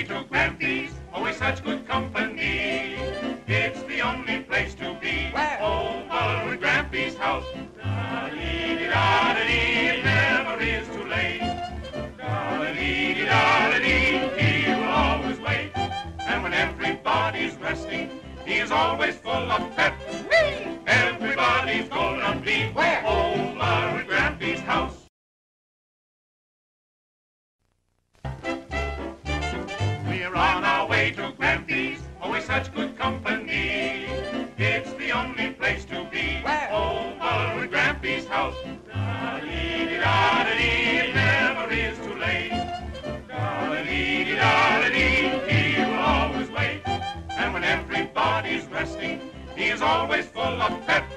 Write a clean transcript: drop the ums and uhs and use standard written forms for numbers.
to Grampy's, always such good company. It's the only place to be. Where? Over at Grampy's house. Da-dee-dee-da-dee, it never is too late. Da-dee-dee-da-dee, he will always wait. And when everybody's resting, he is always full of pep. Everybody's gonna be Where? over at Grampy's house. We're on our way to Grampy's, always such good company. It's the only place to be. Where? Over at Grampy's house. Da-dee-dee-da-dee, it never is too late. Da-dee-dee-da-dee, he will always wait. And when everybody's resting, he is always full of pep.